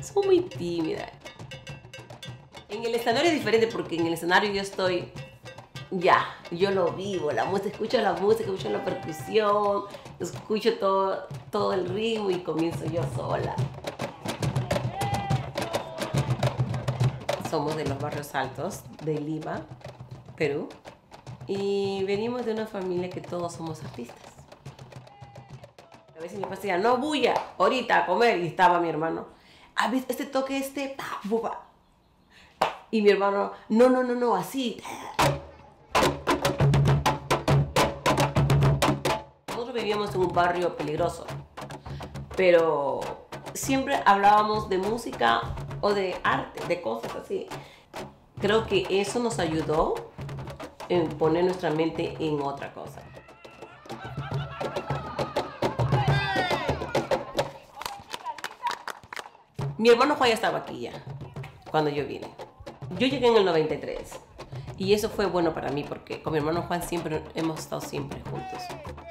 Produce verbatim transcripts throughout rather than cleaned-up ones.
soy muy tímida. En el escenario es diferente porque en el escenario yo estoy, ya, yo lo vivo, la música, escucho la música, escucho la percusión, escucho todo, todo el ritmo y comienzo yo sola. Somos de los barrios altos de Lima, Perú, y venimos de una familia que todos somos artistas. A veces mi papá decía, no bulla, ahorita a comer, y estaba mi hermano, a ver, este toque, este, pa, buba. Y mi hermano, no, no, no, no, así. Nosotros vivíamos en un barrio peligroso, pero siempre hablábamos de música o de arte, de cosas así. Creo que eso nos ayudó en poner nuestra mente en otra cosa. Mi hermano Juan ya estaba aquí ya, cuando yo vine. Yo llegué en el noventa y tres y eso fue bueno para mí porque con mi hermano Juan siempre hemos estado siempre juntos.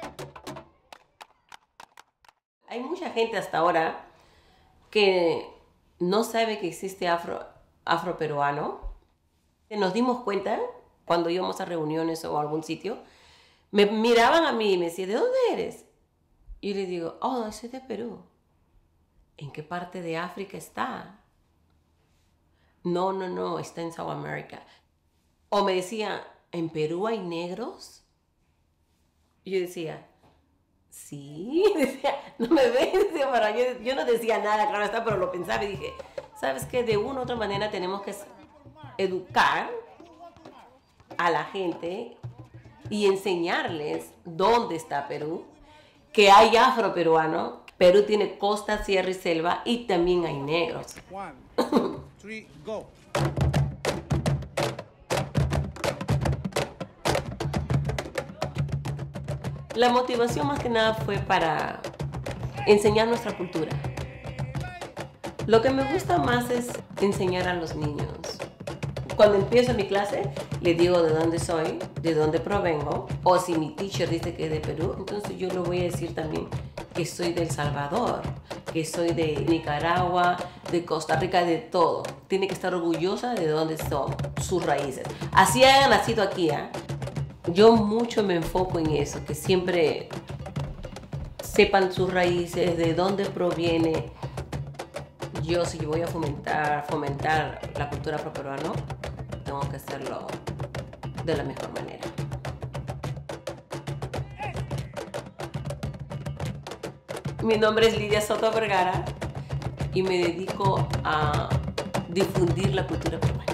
Hay mucha gente hasta ahora que no sabe que existe afro, afroperuano. Nos dimos cuenta cuando íbamos a reuniones o a algún sitio, me miraban a mí y me decían, ¿de dónde eres? Y les digo, oh, soy de Perú. ¿En qué parte de África está? No, no, no, está en South America. O me decía, ¿en Perú hay negros? Y yo decía, sí, decía, no me ves, decía, para yo, yo no decía nada, claro está, pero lo pensaba y dije, ¿sabes qué? De una u otra manera tenemos que educar a la gente y enseñarles dónde está Perú, que hay afroperuano. Perú tiene costa, sierra y selva y también hay negros. One, three, go. La motivación más que nada fue para enseñar nuestra cultura. Lo que me gusta más es enseñar a los niños. Cuando empiezo mi clase, les digo de dónde soy, de dónde provengo, o si mi teacher dice que es de Perú, entonces yo le voy a decir también que soy de El Salvador, que soy de Nicaragua, de Costa Rica, de todo. Tiene que estar orgullosa de dónde son sus raíces. Así hayan nacido aquí, ¿eh? Yo mucho me enfoco en eso, que siempre sepan sus raíces, de dónde proviene. Yo si voy a fomentar, fomentar la cultura afroperuana, tengo que hacerlo de la mejor manera. Mi nombre es Lidia Soto Vergara y me dedico a difundir la cultura peruana.